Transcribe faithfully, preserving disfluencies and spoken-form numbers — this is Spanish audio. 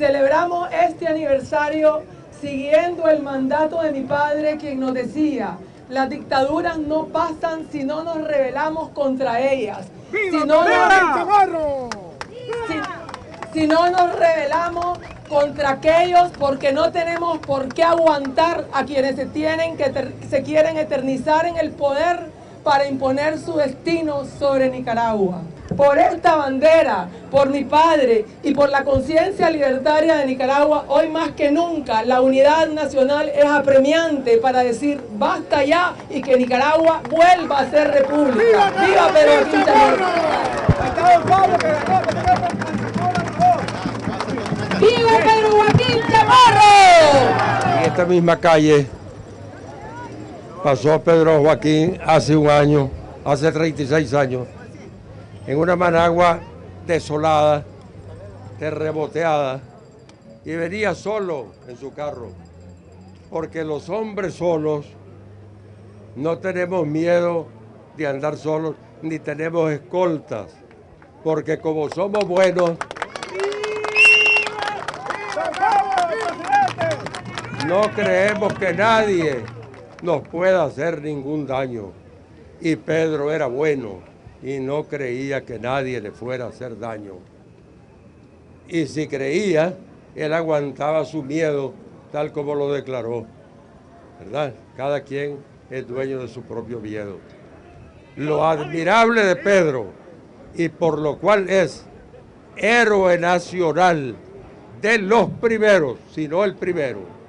Celebramos este aniversario siguiendo el mandato de mi padre, quien nos decía: las dictaduras no pasan si no nos rebelamos contra ellas. Si no, nos, si, si no nos rebelamos contra aquellos, porque no tenemos por qué aguantar a quienes se, tienen que ter, se quieren eternizar en el poder para imponer su destino sobre Nicaragua. Por esta bandera, por mi padre y por la conciencia libertaria de Nicaragua, hoy más que nunca la unidad nacional es apremiante para decir basta ya y que Nicaragua vuelva a ser república. ¡Viva, ¡Viva Pedro Joaquín Chamorro! ¡Viva Pedro Joaquín Chamorro! En esta misma calle pasó Pedro Joaquín hace un año, hace treinta y seis años, en una Managua desolada, terremoteada, y venía solo en su carro, porque los hombres solos no tenemos miedo de andar solos, ni tenemos escoltas, porque como somos buenos, no creemos que nadie nos pueda hacer ningún daño. Y Pedro era bueno y no creía que nadie le fuera a hacer daño. Y si creía, él aguantaba su miedo, tal como lo declaró, ¿verdad? Cada quien es dueño de su propio miedo. Lo admirable de Pedro, y por lo cual es héroe nacional de los primeros, si no el primero,